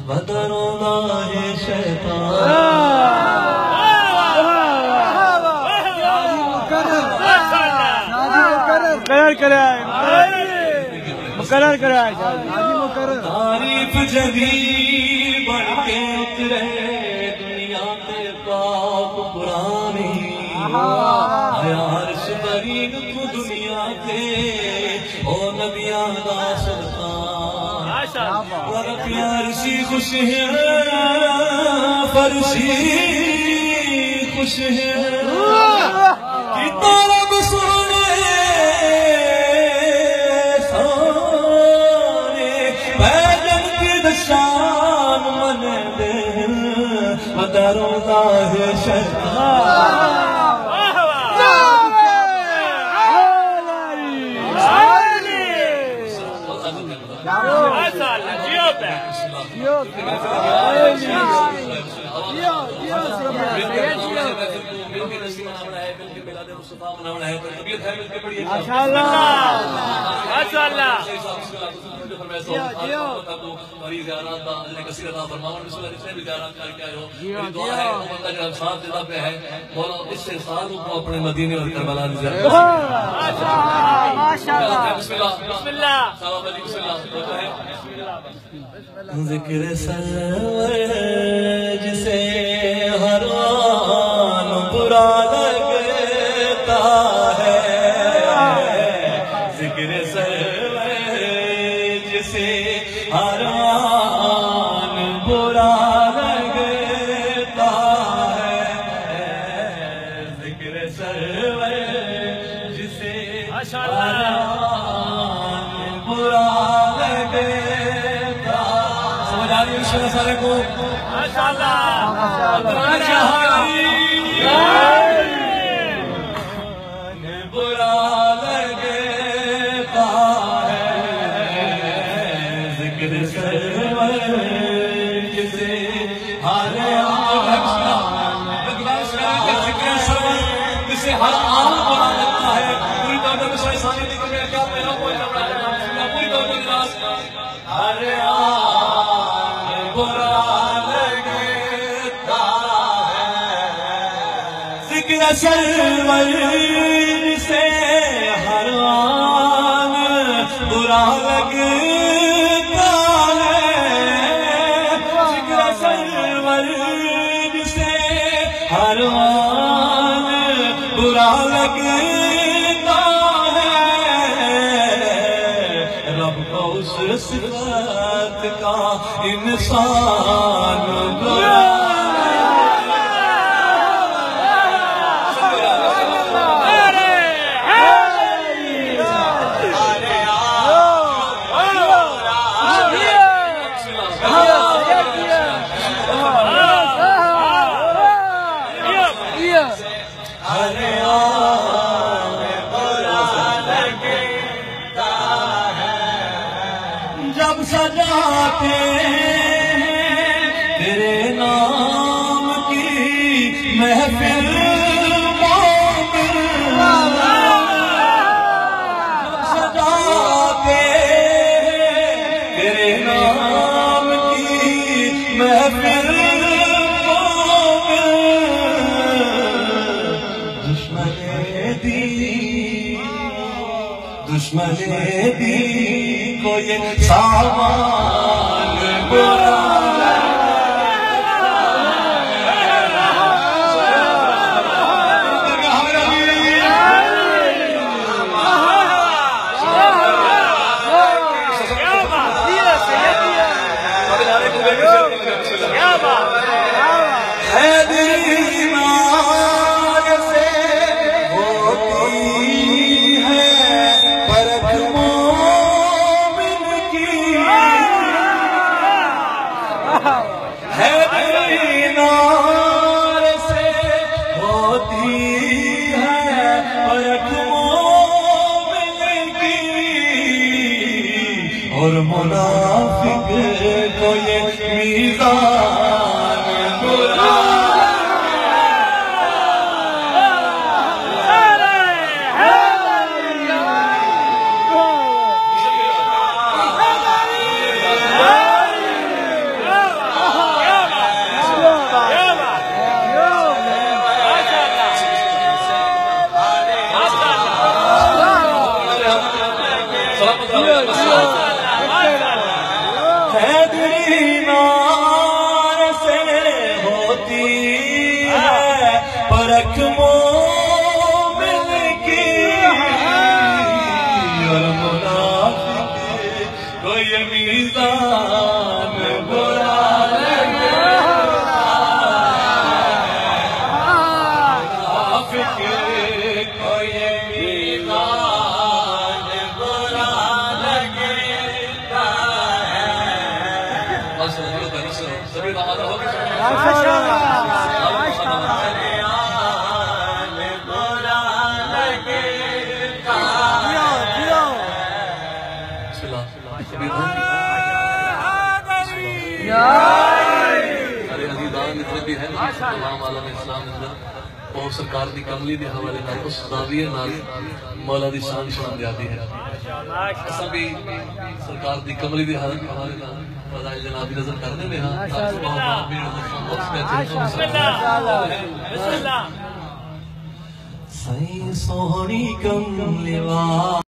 بدرونا ہے شیطان مقرر کرائے تعریف جدید بڑھ کے اترے دنیا کے پاک پرانی عرش برین کو دنیا کے او نبیان دا سلطان ورق عرشی خوش ہے فرشی خوش ہے کہ طرب سونے شان من دے بدرونا ہے شیطان اپنے مدینے اور کربلا میں ذکر سرور جسے ہر آن برا لگتا ہے ذکر سرور جسے ہر آن برا لگتا ہے ذکر سرور جسے ہر آن برا لگتا سارے کو برا لگتا ہے ذکر سرور جسے ہر جسے ہر آن برا لگتا ہے پوری طور پر سانی دیکھو گیا کیا پہلا پوری طور پر ہر آن برا لگتا ہے ذکر سرور سے ہر آن برا لگتا ہے ذکر سرور سے ہر آن برا لگتا ہے رب کو اس صفات کا انسان برا جب سجاتے ہیں تیرے نام کی محفل سجاتے ہیں تیرے نام کی محفل دشمن دی کو یہ سامان برا اور منافق کو یہ میزان برا دینار سے ہوتی ہے پرکھ مومن کی، اور منافق کو یہ میزان برا تمام عالم اسلام اندر اور سرکار دی کملی دے حوالے نال اس زاویے نال مولا دی شان شان جاتی ہے. اساں بھی سرکار دی کملی دے حوالے نال فضائل جناب نظر کرنے میں ہاں سہی سونی کملی